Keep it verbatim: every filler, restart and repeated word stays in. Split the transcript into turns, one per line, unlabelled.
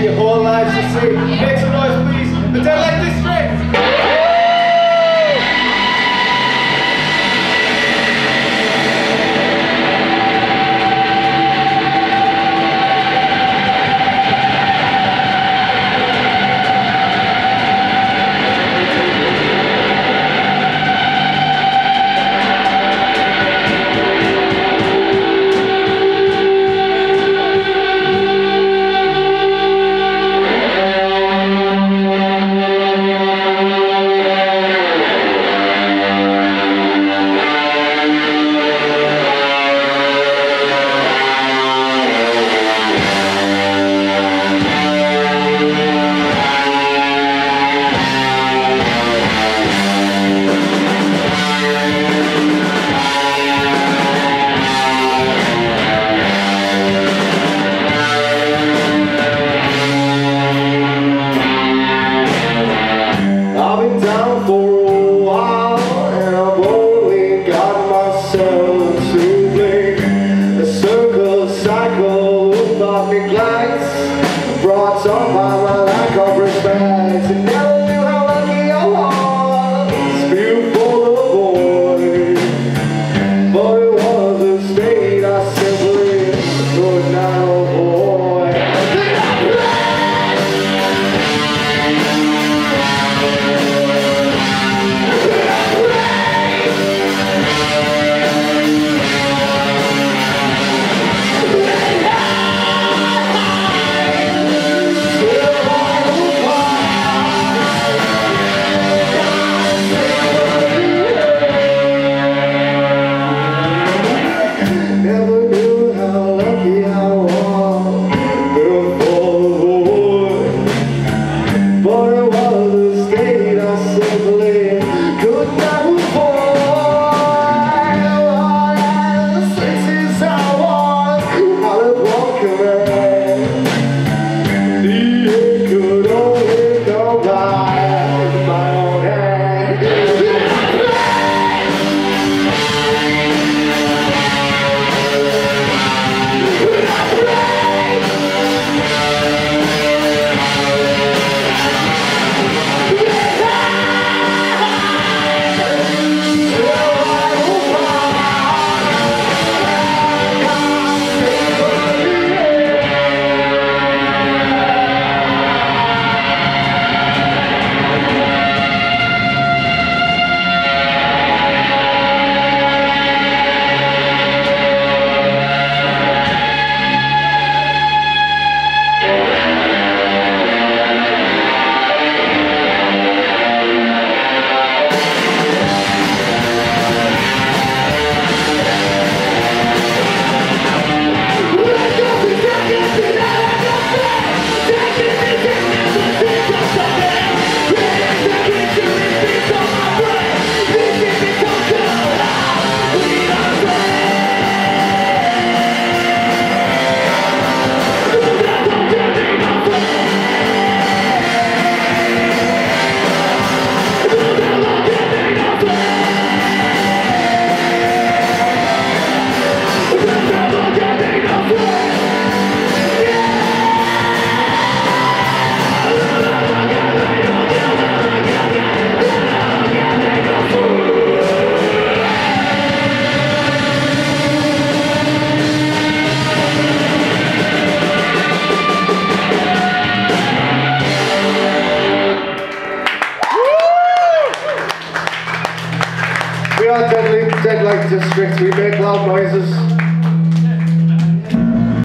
gave your whole lives to see. Make some noise, please. But don't like this trick. Brought on by my lack of respect, and never knew how lucky I was. Spewed full of void, but it was a state I simply could not avoid. We are Dead Like District, we make loud noises.